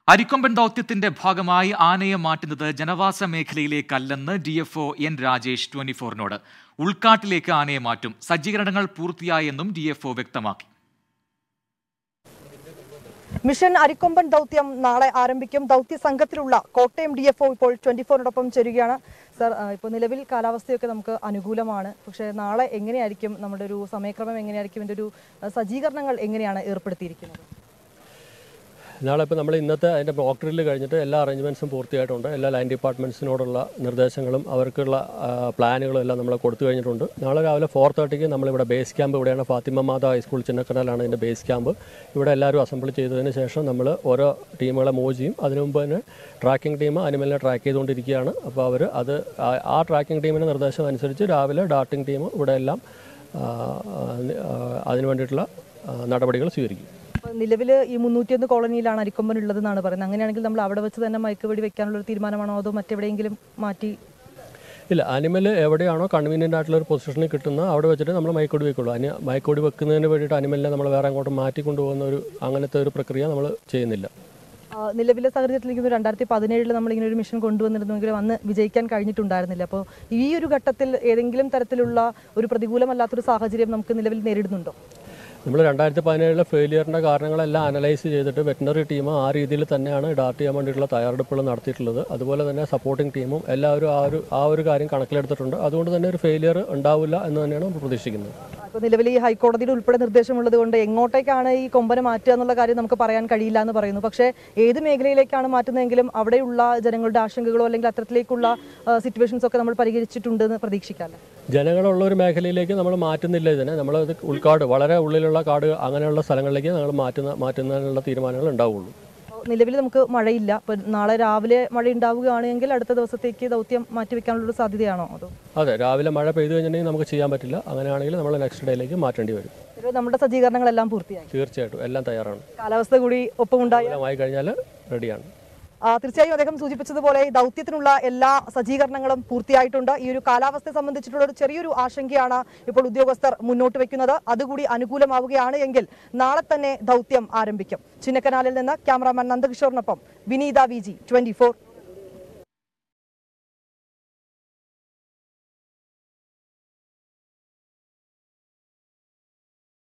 അരിക്കൊമ്പൻ ദൗത്യത്തിന്റെ ഭാഗമായി ആനയെ മാറ്റുന്നത് ജനവാസ മേഖലയിലേക്കല്ലെന്ന് DFO N രാജേഷ് 24-നോട്. ഉൾക്കാട്ടിലേക്ക് ആനയെ മാറ്റും. സജ്ജീകരണങ്ങൾ പൂർത്തിയായെന്നും DFO വ്യക്തമാക്കി. മിഷൻ അരിക്കൊമ്പൻ ദൗത്യം നാളെ ആരംഭിക്കും. ദൗത്യ സംഘത്തിലുള്ള കോട്ടയം DFO ഇപ്പോൾ 24-നോടൊപ്പം ചേരുകയാണ്. സർ, ഇപ്പോൾ നിലവിൽ കാലാവസ്ഥയൊക്കെ നമുക്ക് അനുകൂലമാണ്. പക്ഷേ നാളെ എങ്ങനെയായിരിക്കും നമ്മുടെ ഒരു സമയക്രമം, എങ്ങനെയായിരിക്കും ഇതിൻ്റെ ഒരു സജ്ജീകരണങ്ങൾ എങ്ങനെയാണ് ഏർപ്പെടുത്തിയിരിക്കുന്നത്? നാളെ ഇപ്പോൾ നമ്മൾ ഇന്നത്തെ അതിൻ്റെ മോക്ക് ഡ്രില്ല് കഴിഞ്ഞിട്ട് എല്ലാ അറേഞ്ച്മെൻറ്റ്സും പൂർത്തിയായിട്ടുണ്ട്. എല്ലാ ലൈൻ ഡിപ്പാർട്ട്മെൻറ്റ്സിനോടുള്ള നിർദ്ദേശങ്ങളും അവർക്കുള്ള പ്ലാനുകളും എല്ലാം നമ്മൾ കൊടുത്തു കഴിഞ്ഞിട്ടുണ്ട്. നാളെ രാവിലെ 4:30 നമ്മളിവിടെ ബേസ് ക്യാമ്പ്, ഇവിടെയാണ് ഫാത്തിമ മാതാ ഹൈസ്കൂൾ ചിന്നക്കനാലാണ് ഇതിൻ്റെ ബേസ് ക്യാമ്പ്. ഇവിടെ എല്ലാവരും അസംബിൾ ചെയ്തതിന് ശേഷം നമ്മൾ ഓരോ ടീമുകളെ മൂവ് ചെയ്യും. അതിനു മുമ്പ് തന്നെ ട്രാക്കിംഗ് ടീം അനിമലിനെ ട്രാക്ക് ചെയ്തുകൊണ്ടിരിക്കുകയാണ്. അപ്പോൾ അവർ ആ ട്രാക്കിംഗ് ടീമിൻ്റെ നിർദ്ദേശം അനുസരിച്ച് രാവിലെ ഡാർട്ടിംഗ് ടീം ഇവിടെ എല്ലാം അതിനു വേണ്ടിയിട്ടുള്ള നടപടികൾ സ്വീകരിക്കും. നിലവിൽ ഈ 301 കോളനിയിലാണ് അരിക്കൊമ്പൻ ഉള്ളതെന്നാണ് പറയുന്നത്. അങ്ങനെയാണെങ്കിൽ നമ്മൾ അവിടെ വെച്ച് തന്നെ മയക്കുവെടി വെക്കാനുള്ള ഒരു തീരുമാനമാണോ, അതോ മറ്റെവിടെയെങ്കിലും മാറ്റി? ഇല്ല, അനിമൽ എവിടെയാണോ കൺവീനിയൻ്റ് ആയിട്ടുള്ള ഒരു പൊസിഷനിൽ കിട്ടുന്ന അവിടെ വെച്ചിട്ട് നമ്മൾ മയക്കുവെടി വെക്കുള്ളൂ. മയക്കുവെടി വെക്കുന്നതിന് വേണ്ടിയിട്ട് അനിമലിനെ നമ്മൾ വേറെ അങ്ങോട്ട് മാറ്റിക്കൊണ്ടുപോകുന്ന അങ്ങനത്തെ ഒരു പ്രക്രിയ നമ്മൾ ചെയ്യുന്നില്ല. നിലവിലെ സാഹചര്യത്തിലേക്ക് 2017 നമ്മളിങ്ങനെ ഒരു മിഷൻ കൊണ്ടുവന്നിരുന്നെങ്കിലും അന്ന് വിജയിക്കാൻ കഴിഞ്ഞിട്ടുണ്ടായിരുന്നില്ല. അപ്പോൾ ഈ ഒരു ഘട്ടത്തിൽ ഏതെങ്കിലും തരത്തിലുള്ള ഒരു പ്രതികൂലമല്ലാത്തൊരു സാഹചര്യം നമുക്ക് നിലവിൽ നേരിടുന്നുണ്ടോ? നമ്മൾ 2017 ഫെയിലിയറിൻ്റെ കാരണങ്ങളെല്ലാം അനലൈസ് ചെയ്തിട്ട് വെറ്റിനറി ടീം ആ രീതിയിൽ തന്നെയാണ് ഡാർട്ട് ചെയ്യാൻ വേണ്ടിയിട്ടുള്ള തയ്യാറെടുപ്പുകൾ നടത്തിയിട്ടുള്ളത്. അതുപോലെ തന്നെ സപ്പോർട്ടിംഗ് ടീമും എല്ലാവരും ആ ഒരു കാര്യം കണക്കിലെടുത്തിട്ടുണ്ട്. അതുകൊണ്ട് തന്നെ ഒരു ഫെയിലിയർ ഉണ്ടാവില്ല എന്ന് തന്നെയാണ് നമ്മൾ പ്രതീക്ഷിക്കുന്നത്. അപ്പോൾ നിലവിൽ ഈ ഹൈക്കോടതിയുടെ ഉൾപ്പെടെ നിർദ്ദേശമുള്ളത് കൊണ്ട് എങ്ങോട്ടേക്കാണ് ഈ കൊമ്പനെ മാറ്റുക എന്നുള്ള കാര്യം നമുക്ക് പറയാൻ കഴിയില്ല എന്ന് പറയുന്നു. പക്ഷേ ഏത് മേഖലയിലേക്കാണ് മാറ്റുന്നതെങ്കിലും അവിടെയുള്ള ജനങ്ങളുടെ ആശങ്കകളോ അല്ലെങ്കിൽ അത്തരത്തിലേക്കുള്ള സിറ്റുവേഷൻസ് ഒക്കെ നമ്മൾ പരിഹരിച്ചിട്ടുണ്ടെന്ന് പ്രതീക്ഷിക്കാമല്ലോ. ജനങ്ങളുള്ള ഒരു മേഖലയിലേക്ക് നമ്മൾ മാറ്റുന്നില്ല. ഇതിനെ നമ്മളത് ഉൾക്കാട്, വളരെ ഉള്ളിലുള്ള കാട്, അങ്ങനെയുള്ള സ്ഥലങ്ങളിലേക്ക് നമ്മൾ മാറ്റുന്നതിനുള്ള തീരുമാനങ്ങൾ ഉണ്ടാവുള്ളൂ. നിലവിൽ നമുക്ക് മഴയില്ല. അപ്പോൾ നാളെ രാവിലെ മഴ ഉണ്ടാവുകയാണെങ്കിൽ അടുത്ത ദിവസത്തേക്ക് ദൗത്യം മാറ്റിവെക്കാനുള്ളൊരു സാധ്യതയാണോ? അതോ? അതെ, രാവിലെ മഴ പെയ്തു കഴിഞ്ഞിട്ടുണ്ടെങ്കിൽ നമുക്ക് ചെയ്യാൻ പറ്റില്ല. അങ്ങനെയാണെങ്കിൽ നമ്മൾ നെക്സ്റ്റ് ഡേയിലേക്ക് മാറ്റേണ്ടി വരും. നമ്മുടെ സജ്ജീകരണങ്ങളെല്ലാം പൂർത്തിയായി? തീർച്ചയായിട്ടും എല്ലാം തയ്യാറാണ്. കാലാവസ്ഥ കൂടി ഒപ്പമുണ്ടായി കഴിഞ്ഞാൽ റെഡിയാണ്. തീർച്ചയായും അദ്ദേഹം സൂചിപ്പിച്ചതുപോലെ ദൗത്യത്തിനുള്ള എല്ലാ സജ്ജീകരണങ്ങളും പൂർത്തിയായിട്ടുണ്ട്. ഈ ഒരു കാലാവസ്ഥയെ സംബന്ധിച്ചിട്ടുള്ള ഒരു ചെറിയൊരു ആശങ്കയാണ് ഇപ്പോൾ ഉദ്യോഗസ്ഥർ മുന്നോട്ട് വെക്കുന്നത്. അതുകൂടി അനുകൂലമാവുകയാണ് എങ്കിൽ നാളെ തന്നെ ദൗത്യം ആരംഭിക്കും. ചിന്നക്കനാലിൽ നിന്ന് ക്യാമറാമാൻ നന്ദകിഷോറിനൊപ്പം വിനീത VG 24.